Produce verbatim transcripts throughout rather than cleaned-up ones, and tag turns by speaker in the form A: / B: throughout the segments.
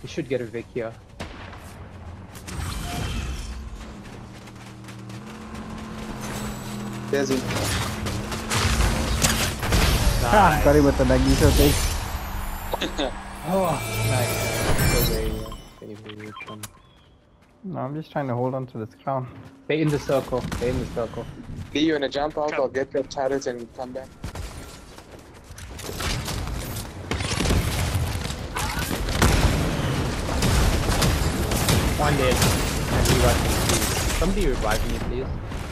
A: We should get a Vic here.
B: There's he.
C: Nice. Got him with the Magneto thing.
A: Oh, nice. So very, uh, very, very rich one.
C: No, I'm just trying to hold on to this crown.
A: Stay in the circle. Stay in the circle.
B: Lee, you wanna jump out or get the turret and come back?
A: One dead. And we got somebody revive me, please.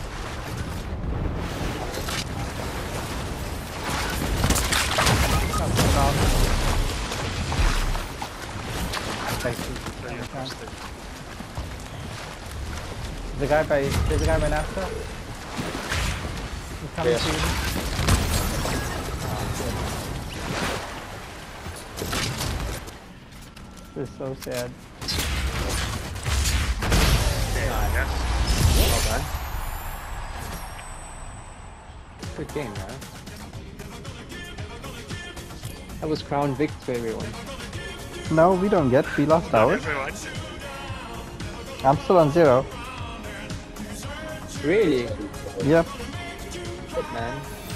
A: Thank you.
C: The guy by there's a guy by Nasta. He's coming
B: Yes.
C: to you. Oh, this is so sad.
A: Well done. Good game, man. That was Crown Vic to everyone.
C: No, we don't get. We lost ours. I'm still on zero.
A: Really?
C: Yep.
A: Good, man.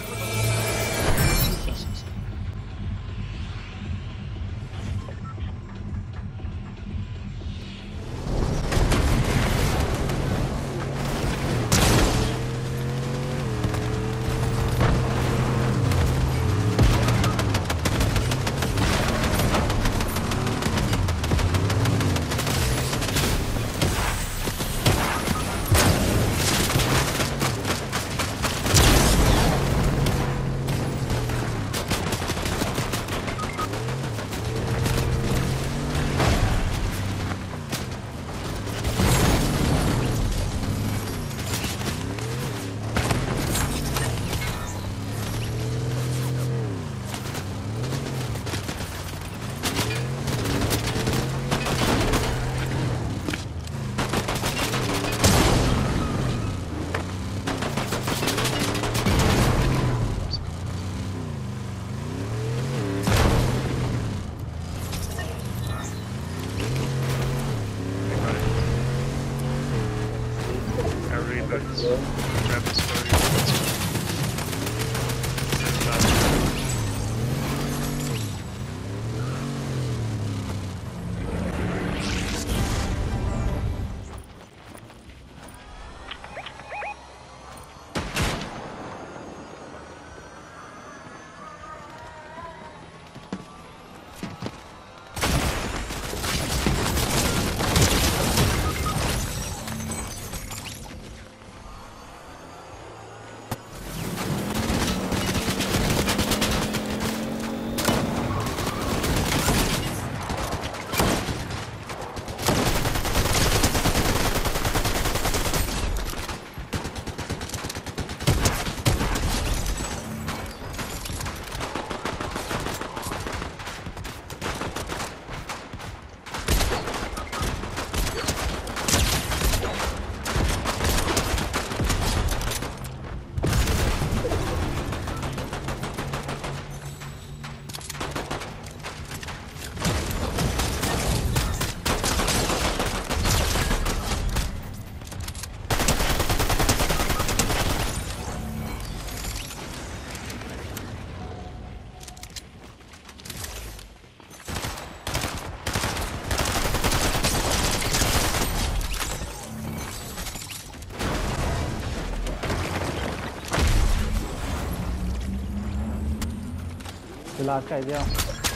C: The last guy, yeah.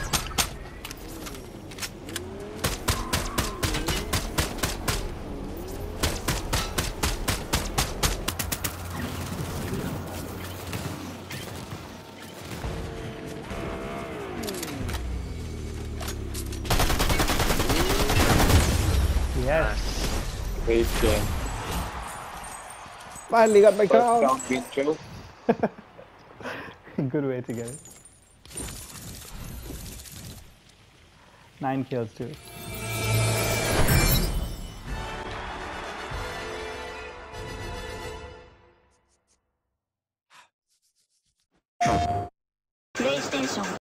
C: Yes.
B: Great game.
C: Finally got my
B: First
C: crown.
B: round win, Joe.
C: Good way to get it. Nine kills too.
D: PlayStation